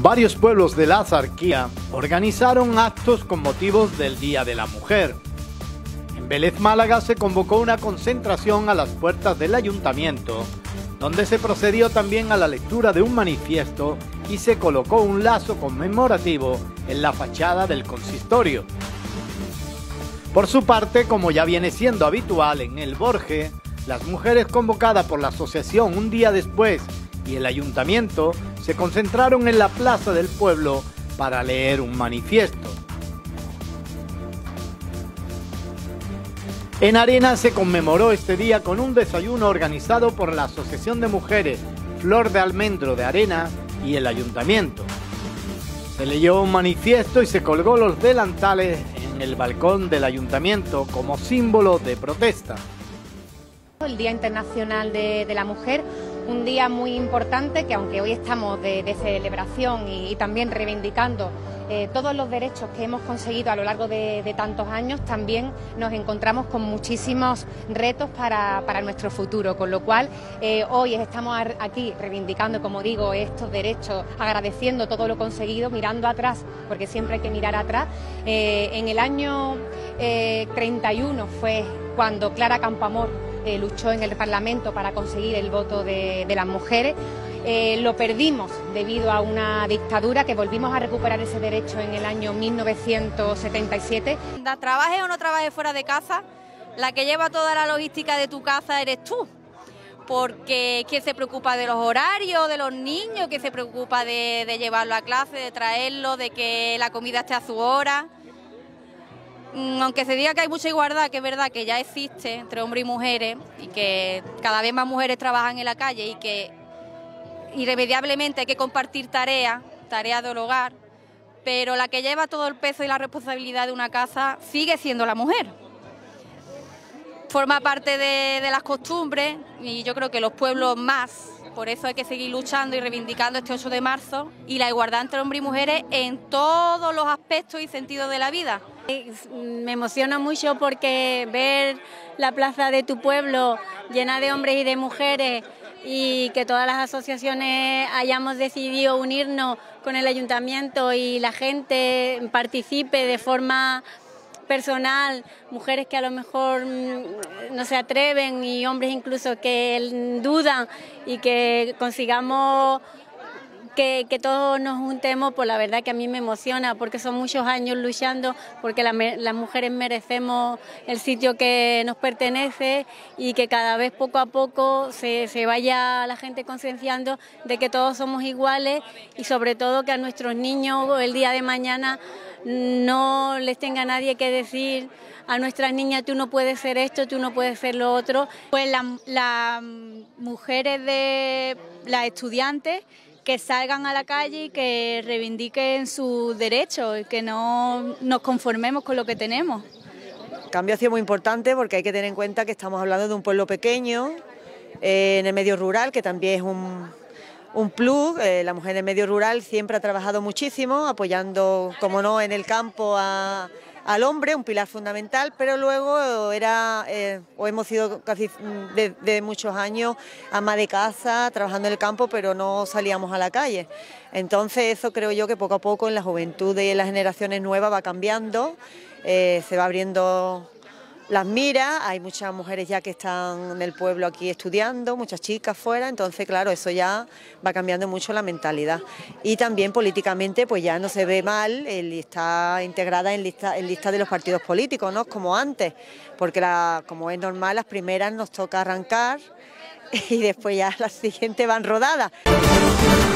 Varios pueblos de la Axarquía organizaron actos con motivos del Día de la Mujer. En Vélez, Málaga, se convocó una concentración a las puertas del ayuntamiento, donde se procedió también a la lectura de un manifiesto y se colocó un lazo conmemorativo en la fachada del consistorio. Por su parte, como ya viene siendo habitual en el Borge, las mujeres convocadas por la asociación un día después y el ayuntamiento se concentraron en la plaza del pueblo para leer un manifiesto. En Arena se conmemoró este día con un desayuno organizado por la Asociación de Mujeres Flor de Almendro de Arena y el ayuntamiento. Se leyó un manifiesto y se colgó los delantales en el balcón del ayuntamiento como símbolo de protesta. El Día Internacional de la Mujer, un día muy importante que, aunque hoy estamos de celebración y también reivindicando todos los derechos que hemos conseguido a lo largo de tantos años, también nos encontramos con muchísimos retos para nuestro futuro, con lo cual hoy estamos aquí reivindicando, como digo, estos derechos, agradeciendo todo lo conseguido, mirando atrás, porque siempre hay que mirar atrás. En el año 31 fue cuando Clara Campoamor luchó en el Parlamento para conseguir el voto de las mujeres. Lo perdimos debido a una dictadura, que volvimos a recuperar ese derecho en el año 1977. Trabajes o no trabajes fuera de casa, la que lleva toda la logística de tu casa eres tú. Porque ¿quién se preocupa de los horarios de los niños? ¿Quién se preocupa de llevarlo a clase, de traerlo, de que la comida esté a su hora? Aunque se diga que hay mucha igualdad, que es verdad que ya existe entre hombres y mujeres y que cada vez más mujeres trabajan en la calle y que irremediablemente hay que compartir tareas del hogar, pero la que lleva todo el peso y la responsabilidad de una casa sigue siendo la mujer. Forma parte de las costumbres y yo creo que los pueblos más, por eso hay que seguir luchando y reivindicando este 8 de marzo y la igualdad entre hombres y mujeres en todos los aspectos y sentidos de la vida. Me emociona mucho porque ver la plaza de tu pueblo llena de hombres y de mujeres y que todas las asociaciones hayamos decidido unirnos con el ayuntamiento y la gente participe de forma personal, mujeres que a lo mejor no se atreven y hombres incluso que dudan, y que consigamos que todos nos juntemos, pues la verdad que a mí me emociona, porque son muchos años luchando, porque las mujeres merecemos el sitio que nos pertenece y que cada vez poco a poco se vaya la gente concienciando de que todos somos iguales y sobre todo que a nuestros niños el día de mañana no les tenga nadie que decir a nuestras niñas: tú no puedes ser esto, tú no puedes ser lo otro. Pues las mujeres de las estudiantes que salgan a la calle y que reivindiquen sus derechos y que no nos conformemos con lo que tenemos. El cambio ha sido muy importante porque hay que tener en cuenta que estamos hablando de un pueblo pequeño, en el medio rural, que también es un plus. La mujer en el medio rural siempre ha trabajado muchísimo, apoyando, como no, en el campo al hombre, un pilar fundamental, pero luego hemos sido casi de muchos años ama de casa, trabajando en el campo, pero no salíamos a la calle. Entonces eso creo yo que poco a poco en la juventud y en las generaciones nuevas va cambiando, se va abriendo las miras, hay muchas mujeres ya que están en el pueblo aquí estudiando, muchas chicas fuera, entonces claro, eso ya va cambiando mucho la mentalidad. Y también políticamente pues ya no se ve mal el estar integrada en lista de los partidos políticos, ¿no? Como antes, porque como es normal, las primeras nos toca arrancar y después ya las siguientes van rodadas.